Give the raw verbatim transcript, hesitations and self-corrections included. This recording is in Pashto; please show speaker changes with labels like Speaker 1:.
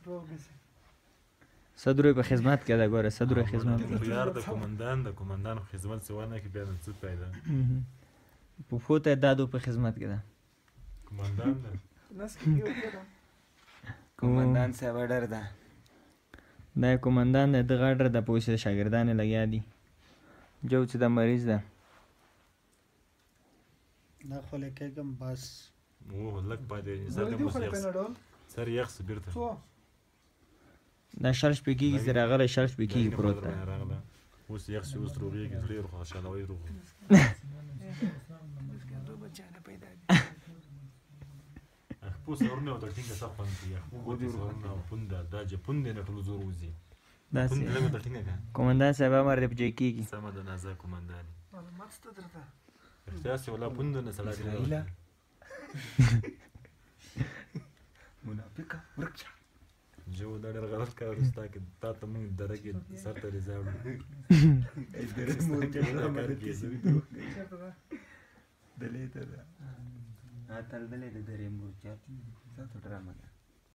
Speaker 1: صد روی په خدمت کې ده ګوره صد روی خدمت
Speaker 2: یار د کومندان د کومندان خدمت سوانه کې بیا څه پیدا
Speaker 1: پوپو ته دادو په خدمت کې ده
Speaker 2: کومندان ده
Speaker 3: کومندان صاحب ډر ده
Speaker 1: دا کومندان د دغه ډر د پولیسو شاګردان لګیا دي جو چې د مریض ده
Speaker 4: دا خو لیکم بس
Speaker 2: اوه لک پاتې سر دې مو سر یخ بیرته
Speaker 1: دا شل شپې کېږي چې راغلی شل شپې کېږي پروت ده
Speaker 2: اوس یخ شي اوس روغېږي زړه یې خوشحالوي روغ خپو سرونه او د ټینګه څه خوند کوي خپو سرونه او پونده دا چې پوندې نه ټول زور وځي پوندې لږ د ټینګه که
Speaker 1: کومندان صاحب امر دی په جای کېږي
Speaker 2: سمه ده نازه کومندان احتیاس ولا پونده نه سړی دی
Speaker 3: منافقه ورک شه
Speaker 2: جو دا ډېر غلط کار وستا کې تا ته موږ دره کې سر ته رضاوړو
Speaker 3: دلې ته ده تل دلې د درې مور چا څه ډرامه ده